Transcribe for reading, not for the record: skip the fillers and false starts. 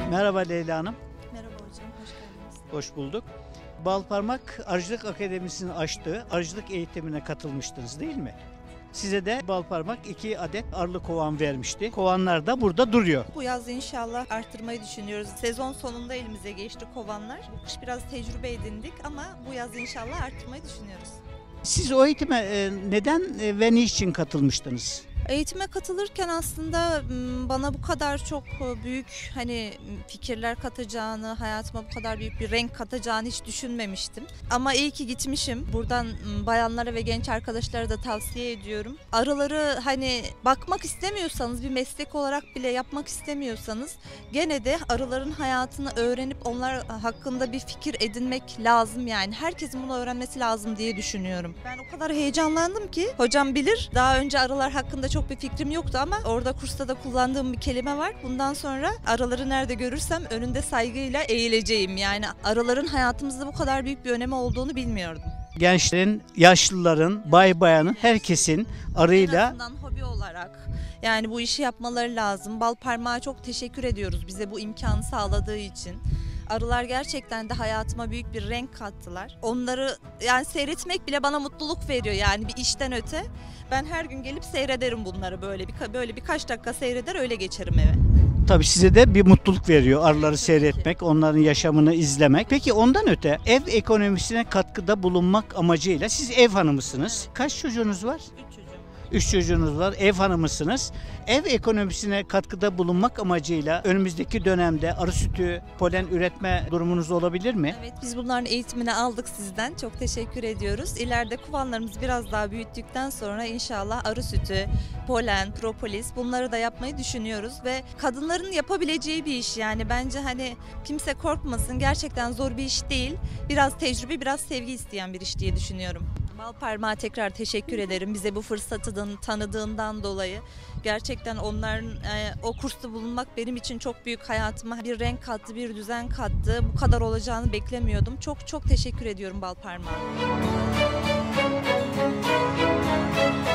Merhaba Leyla Hanım. Merhaba hocam, hoş geldiniz. Hoş bulduk. Balparmak Arıcılık Akademisi'nin açtığı arıcılık eğitimine katılmıştınız değil mi? Size de Balparmak 2 adet arılı kovan vermişti. Kovanlar da burada duruyor. Bu yaz inşallah arttırmayı düşünüyoruz. Sezon sonunda elimize geçti kovanlar. Bu kış biraz tecrübe edindik ama bu yaz inşallah arttırmayı düşünüyoruz. Siz o eğitime neden ve niçin katılmıştınız? Eğitime katılırken aslında bana bu kadar çok büyük fikirler katacağını, hayatıma bu kadar büyük bir renk katacağını hiç düşünmemiştim. Ama iyi ki gitmişim. Buradan bayanlara ve genç arkadaşlara da tavsiye ediyorum. Arıları bakmak istemiyorsanız, bir meslek olarak bile yapmak istemiyorsanız gene de arıların hayatını öğrenip onlar hakkında bir fikir edinmek lazım yani. Herkesin bunu öğrenmesi lazım diye düşünüyorum. Ben o kadar heyecanlandım ki hocam bilir. Daha önce arılar hakkında çok bir fikrim yoktu ama orada kursta da kullandığım bir kelime var. Bundan sonra arıları nerede görürsem önünde saygıyla eğileceğim. Yani arıların hayatımızda bu kadar büyük bir önemi olduğunu bilmiyordum. Gençlerin, yaşlıların, bay bayanın, herkesin arıyla... En azından hobi olarak yani bu işi yapmaları lazım. Balparmak'a çok teşekkür ediyoruz bize bu imkanı sağladığı için. Arılar gerçekten de hayatıma büyük bir renk kattılar. Onları yani seyretmek bile bana mutluluk veriyor yani bir işten öte. Ben her gün gelip seyrederim bunları böyle birkaç dakika seyreder öyle geçerim eve. Tabii size de bir mutluluk veriyor arıları seyretmek, onların yaşamını izlemek. Peki ondan öte ev ekonomisine katkıda bulunmak amacıyla siz ev hanımısınız. Kaç çocuğunuz var? 3 çocuğum. 3 çocuğunuz var, ev hanımısınız. Ev ekonomisine katkıda bulunmak amacıyla önümüzdeki dönemde arı sütü, polen üretme durumunuz olabilir mi? Evet, biz bunların eğitimini aldık sizden. Çok teşekkür ediyoruz. İleride kovanlarımızı biraz daha büyüttükten sonra inşallah arı sütü, polen, propolis bunları da yapmayı düşünüyoruz ve kadınların yapabileceği bir iş yani bence kimse korkmasın. Gerçekten zor bir iş değil. Biraz tecrübe, biraz sevgi isteyen bir iş diye düşünüyorum. Balparmak'a tekrar teşekkür ederim. Bize bu fırsatı tanıdığından dolayı. Gerçekten onların o kursta bulunmak benim için çok büyük hayatıma bir renk kattı, bir düzen kattı. Bu kadar olacağını beklemiyordum. Çok çok teşekkür ediyorum Balparmak'a.